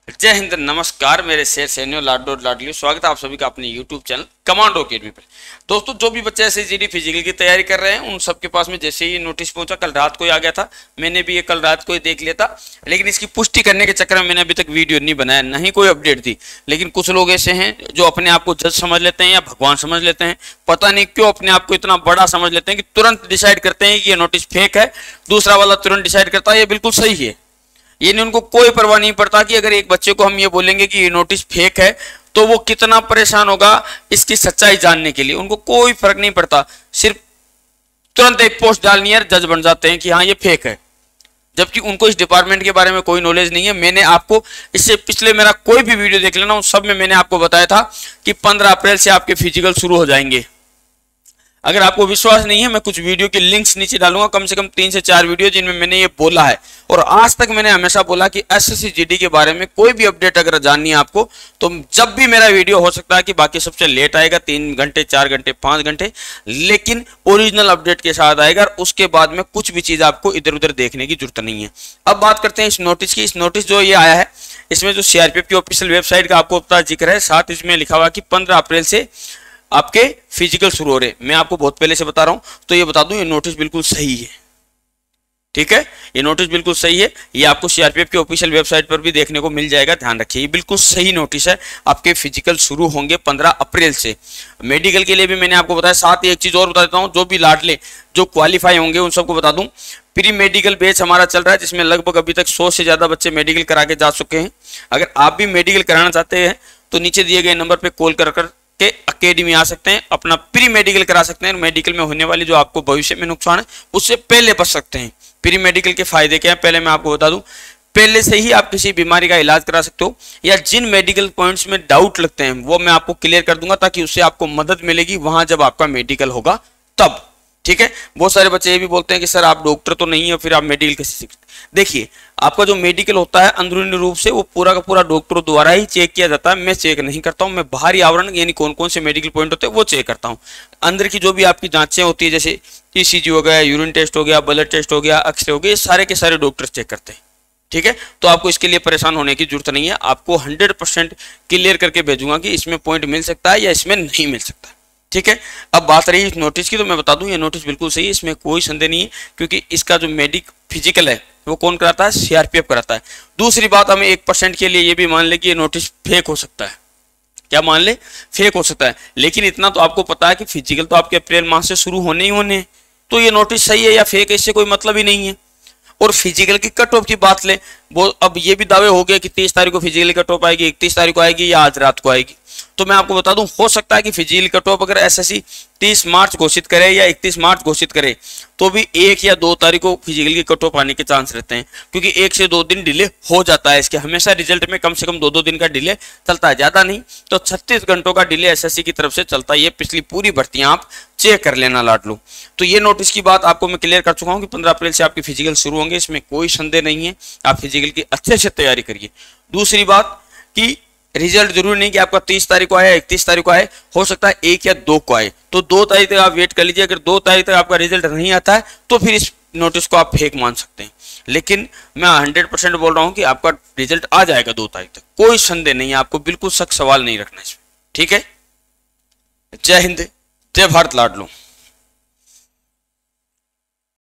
जय हिंद, नमस्कार मेरे शेर सैनियों, लाडो लाडलियों। स्वागत है आप सभी का अपने YouTube चैनल कमांडो अकेडमी पर। दोस्तों, जो भी बच्चे SSGD फिजिकल की तैयारी कर रहे हैं उन सबके पास में जैसे ही नोटिस पहुंचा, कल रात को ही आ गया था। मैंने भी ये कल रात को ही देख लिया था, लेकिन इसकी पुष्टि करने के चक्कर में मैंने अभी तक वीडियो नहीं बनाया, ना ही कोई अपडेट दी। लेकिन कुछ लोग ऐसे हैं जो अपने आप को जज समझ लेते हैं या भगवान समझ लेते हैं। पता नहीं क्यों अपने आप को इतना बड़ा समझ लेते हैं कि तुरंत डिसाइड करते हैं कि ये नोटिस फेक है, दूसरा वाला तुरंत डिसाइड करता है ये बिल्कुल सही है। ये नहीं, उनको कोई परवाह नहीं पड़ता कि अगर एक बच्चे को हम ये बोलेंगे कि ये नोटिस फेक है तो वो कितना परेशान होगा इसकी सच्चाई जानने के लिए। उनको कोई फर्क नहीं पड़ता, सिर्फ तुरंत एक पोस्ट डालनी है, जज बन जाते हैं कि हाँ ये फेक है, जबकि उनको इस डिपार्टमेंट के बारे में कोई नॉलेज नहीं है। मैंने आपको इससे पिछले मेरा कोई भी वीडियो देख लेना, उन सब में मैंने आपको बताया था कि 15 अप्रैल से आपके फिजिकल शुरू हो जाएंगे। अगर आपको विश्वास नहीं है, मैं कुछ वीडियो के लिंक्स नीचे डालूंगा, कम से कम 3 से 4 वीडियो जिनमें मैंने ये बोला है। और आज तक मैंने हमेशा बोला कि SSGD के बारे में कोई भी अपडेट अगर जाननी है आपको, तो जब भी मेरा वीडियो, हो सकता है कि बाकी सबसे लेट आएगा, 3 घंटे 4 घंटे 5 घंटे, लेकिन ओरिजिनल अपडेट के साथ आएगा। और उसके बाद में कुछ भी चीज आपको इधर उधर देखने की जरूरत नहीं है। अब बात करते हैं इस नोटिस की। इस नोटिस जो ये आया है, इसमें जो CRPF की ऑफिशियल वेबसाइट का आपको पता जिक्र है, साथ इसमें लिखा हुआ कि 15 अप्रैल से आपके फिजिकल शुरू हो रहे। मैं आपको बहुत पहले से बता रहा हूं, तो ये बता दूं, ये नोटिस बिल्कुल सही है। ठीक है, ये नोटिस बिल्कुल सही है। ये आपको CRPF की ऑफिशियल वेबसाइट पर भी देखने को मिल जाएगा, ध्यान रखिए। ये बिल्कुल सही नोटिस है। आपके फिजिकल शुरू होंगे 15 अप्रैल से। मेडिकल के लिए भी मैंने आपको बताया। साथ ही एक चीज और बता देता हूं, जो भी लाडले जो क्वालिफाई होंगे उन सबको बता दूं, प्री मेडिकल बैच हमारा चल रहा है, जिसमें लगभग अभी तक 100 से ज्यादा बच्चे मेडिकल करा के जा चुके हैं। अगर आप भी मेडिकल कराना चाहते हैं तो नीचे दिए गए नंबर पर कॉल कर के अकेडमी आ सकते हैं, अपना प्री मेडिकल करा सकते हैं। मेडिकल में होने वाली जो आपको भविष्य में नुकसान है उससे पहले बच सकते हैं। प्री मेडिकल के फायदे क्या है पहले मैं आपको बता दूं। पहले से ही आप किसी बीमारी का इलाज करा सकते हो, या जिन मेडिकल पॉइंट्स में डाउट लगते हैं वो मैं आपको क्लियर कर दूंगा, ताकि उससे आपको मदद मिलेगी वहां जब आपका मेडिकल होगा तब। ठीक है, बहुत सारे बच्चे ये भी बोलते हैं कि सर आप डॉक्टर तो नहीं है, फिर आप मेडिकल कैसे सीखते। देखिए, आपका जो मेडिकल होता है अंदरूनी रूप से वो पूरा का पूरा डॉक्टरों द्वारा ही चेक किया जाता है। मैं चेक नहीं करता हूं, मैं बाहरी आवरण यानी कौन कौन से मेडिकल पॉइंट होते हैं वो चेक करता हूं। अंदर की जो भी आपकी जांचें होती है, जैसे ECG हो गया, यूरिन टेस्ट हो गया, ब्लड टेस्ट हो गया, एक्सरे हो गया, ये सारे के सारे डॉक्टर चेक करते हैं। ठीक है, तो आपको इसके लिए परेशान होने की जरूरत नहीं है। आपको 100% क्लियर करके भेजूंगा कि इसमें पॉइंट मिल सकता है या इसमें नहीं मिल सकता। ठीक है, अब बात रही इस नोटिस की, तो मैं बता दूं ये नोटिस बिल्कुल सही है, इसमें कोई संदेह नहीं है, क्योंकि इसका जो फिजिकल है वो कौन कराता है? CRPF कराता है। दूसरी बात, हमें 1% के लिए ये भी मान ले कि ये नोटिस फेक हो सकता है। क्या मान ले? फेक हो सकता है, लेकिन इतना तो आपको पता है कि फिजिकल तो आपके अप्रैल माह से शुरू होने ही होने हैं। तो ये नोटिस सही है या फेक है इससे कोई मतलब ही नहीं है। और फिजिकल की कट ऑफ की बात ले, वो अब ये भी दावे हो गए कि 30 तारीख को फिजिकल कट ऑफ आएगी, 31 तारीख को आएगी या आज रात को आएगी। तो मैं आपको बता दूं, हो सकता है कि फिजिकल कट ऑफ अगर SSC 30 मार्च घोषित करे या 31 मार्च घोषित करे, तो भी 1 या 2 तारीख को फिजिकल की कट ऑफ आने के चांस रहते हैं, क्योंकि 1 से 2 दिन डिले हो जाता है। इसके हमेशा रिजल्ट में कम से कम 2-2 दिन का डिले चलता है, ज्यादा नहीं तो 36 घंटों का डिले SSC की तरफ से चलता है। ये पिछली पूरी भर्तियां आप चेक कर लेना लाडलू। तो ये नोटिस की बात आपको मैं क्लियर कर चुका हूं कि 15 अप्रैल से आपके फिजिकल शुरू होंगे, इसमें कोई संदेह नहीं है। आप फिजिकल की अच्छे से तैयारी करिए। दूसरी बात कि रिजल्ट जरूरी नहीं कि आपका 30 तारीख को आए, 31 तारीख को आए, हो सकता है 1 या 2 को आए। तो 2 तारीख तक आप वेट कर लीजिए। अगर 2 तारीख तक आपका रिजल्ट नहीं आता है तो फिर इस नोटिस को आप फेक मान सकते हैं। लेकिन मैं 100% बोल रहा हूं कि आपका रिजल्ट आ जाएगा 2 तारीख तक, कोई संदेह नहीं है। आपको बिल्कुल शक सवाल नहीं रखना इसमें। ठीक है, जय हिंद, जय भारत लाडलो।